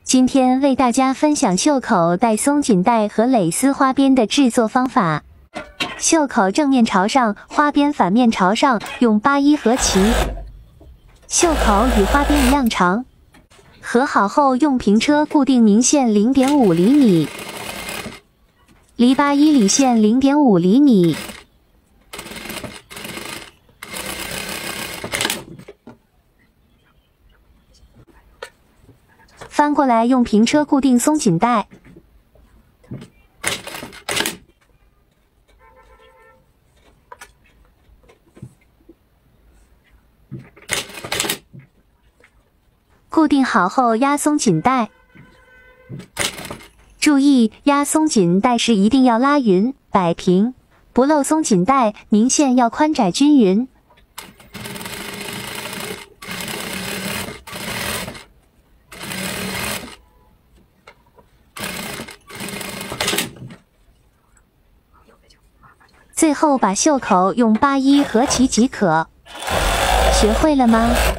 今天为大家分享袖口带松紧带和蕾丝花边的制作方法。袖口正面朝上，花边反面朝上，用81合齐。袖口与花边一样长，合好后用平车固定明线0.5厘米，离81理线0.5厘米。翻过来用平车固定松紧带，固定好后压松紧带。注意压松紧带时一定要拉匀摆平，不漏松紧带，明线要宽窄均匀。最后把袖口用81合齐即可。学会了吗？